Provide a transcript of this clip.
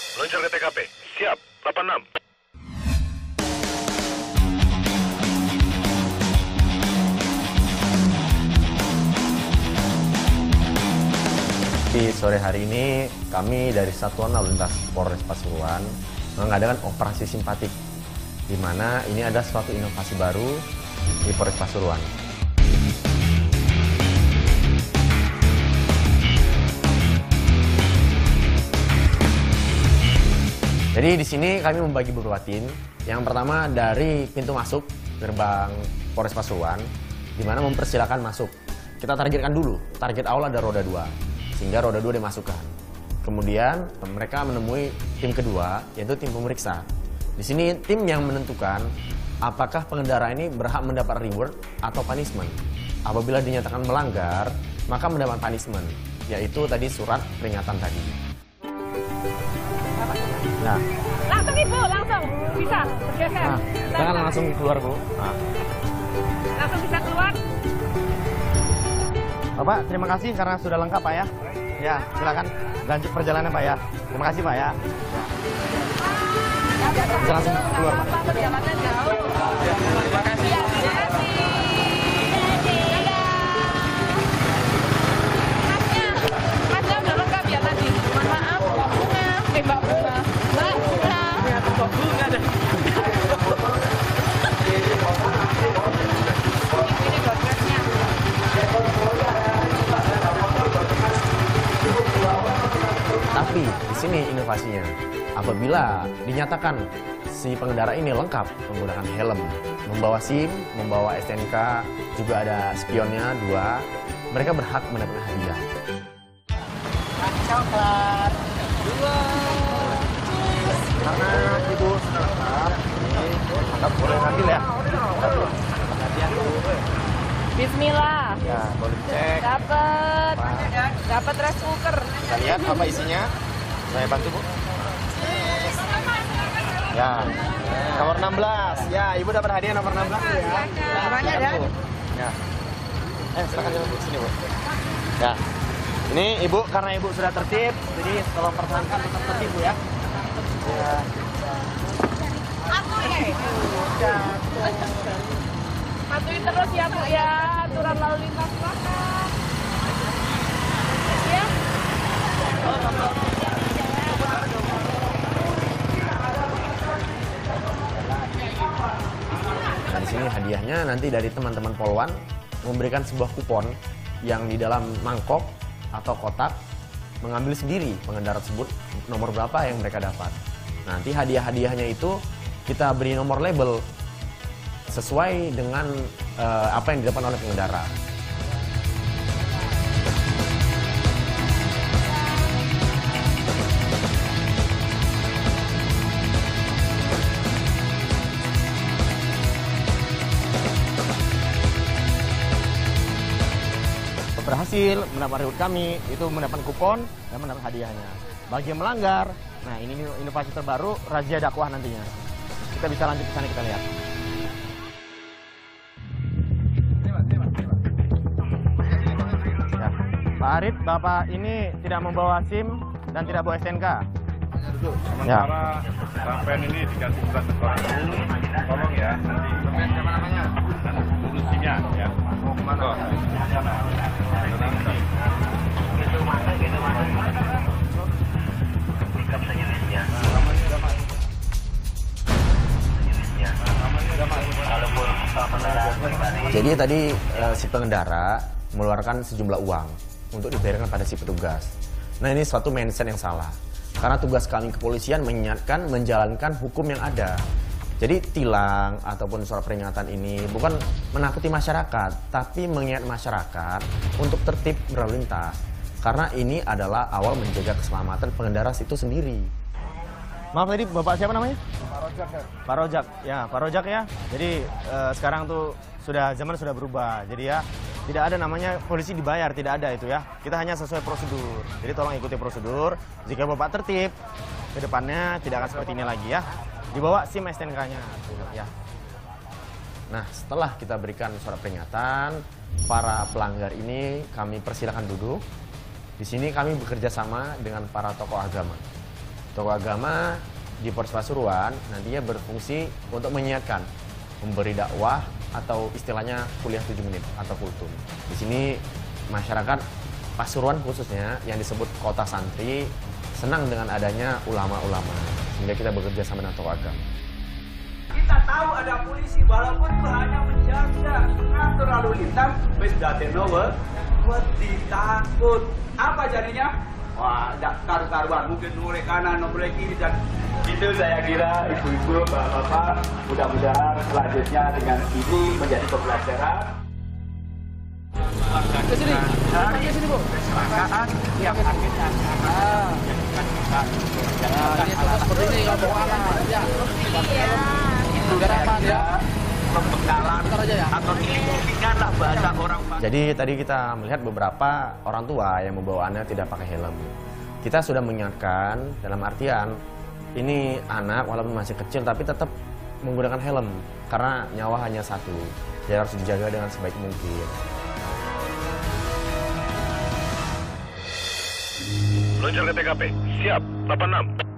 Meluncur ke TKP. Siap, 86. Di sore hari ini kami dari Satuan Lalu Lintas Polres Pasuruan mengadakan operasi simpatik, di mana ini ada suatu inovasi baru di Polres Pasuruan. Jadi di sini kami membagi beberapa tim. Yang pertama dari pintu masuk gerbang Polres Pasuruan, di mana mempersilakan masuk. Kita targetkan dulu, target awal ada roda 2, sehingga roda 2 dimasukkan. Kemudian mereka menemui tim kedua, yaitu tim pemeriksa. Di sini tim yang menentukan apakah pengendara ini berhak mendapat reward atau punishment. Apabila dinyatakan melanggar, maka mendapat punishment, yaitu tadi surat peringatan tadi. Nah, langsung Ibu, langsung bisa bergeser. nah jangan langsung keluar, Bu. Nah. Langsung bisa keluar. Bapak, terima kasih karena sudah lengkap, Pak ya. Ya, silakan lanjut perjalanan, Pak ya. Terima kasih, Pak ya. Bisa langsung keluar, Pak. Perjalanan jauh. Terima kasih. Masnya udah lengkap ya tadi. Mohon maaf, bunga. Mbak bunga. Mbak bunga. Bunga deh. Ini gosresnya. Tapi di sini inovasinya, apabila dinyatakan si pengendara ini lengkap menggunakan helm, membawa SIM, membawa STNK, juga ada spionnya 2, mereka berhak mendapatkan hadiah. Coklat. 2. Karena Ibu sudah lengkap, ini maka boleh ngambil ya. Hadiah dulu. Bismillah. Ya, boleh cek. Dapat rice cooker. Kita lihat apa isinya. Saya bantu, Bu. Ya, nomor 16. Ya, Ibu dapat hadiah nomor 16 ya. Namanya Ya, Bu. Ya. Silakan jalan, Bu, sini, Bu. Ya. Ini Ibu, karena Ibu sudah tertib, jadi tolong pertahankan tetap tertib, Bu ya. Ya. Patuhi terus ya Bu ya, aturan lalu lintas silakan. Ya. Nah, di sini hadiahnya nanti dari teman-teman Polwan memberikan sebuah kupon yang di dalam mangkok atau kotak mengambil sendiri pengendara tersebut nomor berapa yang mereka dapat. Nanti hadiah-hadiahnya itu kita beri nomor label sesuai dengan apa yang didapat oleh pengendara. Berhasil mendapat reward kami, itu mendapat kupon dan mendapat hadiahnya. Bagi yang melanggar, nah ini inovasi terbaru, razia dakwah nantinya. Kita bisa lanjut ke sana, kita lihat. Ya. Pak Arif, Bapak ini tidak membawa SIM dan tidak bawa STNK. Sementara sampean ini dikasih surat sekolah dulu, tolong ya, nanti namanya, urus SIM-nya ya. Mau kemana? Jadi tadi si pengendara mengeluarkan sejumlah uang untuk dibayarkan pada si petugas. Nah, ini suatu mindset yang salah. Karena tugas kami kepolisian mengingatkan, menjalankan hukum yang ada. Jadi tilang ataupun surat peringatan ini bukan menakuti masyarakat, tapi mengingat masyarakat untuk tertib berlalu lintas. Karena ini adalah awal menjaga keselamatan pengendara itu sendiri. Maaf tadi Bapak siapa namanya? Pak Rojak ya. Pak Rojak. Ya, Pak Rojak ya. Jadi sekarang tuh zaman sudah berubah. Jadi ya tidak ada namanya polisi dibayar, tidak ada itu ya. Kita hanya sesuai prosedur. Jadi tolong ikuti prosedur. Jika Bapak tertib, ke depannya tidak akan seperti ini lagi ya. Dibawa SIM STNK-nya ya. Nah, setelah kita berikan surat peringatan, para pelanggar ini kami persilakan duduk. Di sini kami bekerja sama dengan para tokoh agama. Tokoh agama di Polres Pasuruan nantinya berfungsi untuk menyiarkan, memberi dakwah atau istilahnya kuliah 7 menit atau kultum. Di sini masyarakat Pasuruan khususnya yang disebut kota santri senang dengan adanya ulama-ulama, sehingga kita bekerja sama dengan tokoh agama. Kita tahu ada polisi walaupun itu hanya menjaga mengatur lalu lintas, wis dadekno wedi takut. Apa jadinya? Wah, tidak karu-karuan, mungkin noleh kanan, noleh kiri, dan itu saya kira ibu-ibu, bapak-bapak, mudah-mudahan selanjutnya dengan ini menjadi pembelajaran. Ke sini. Ke sini, Bu. Kesepakatan yang akhirnya Ini contoh seperti ini kalau bawa anak. Ya. Biar aman ya. pembekalan Bentar aja ya. atau ingatlah bahasa orang. Jadi tadi kita melihat beberapa orang tua yang membawa anak tidak pakai helm. Kita sudah mengingatkan dalam artian ini anak walaupun masih kecil tapi tetap menggunakan helm karena nyawa hanya satu. Jadi harus dijaga dengan sebaik mungkin. Meluncur ke TKP. Siap, 86.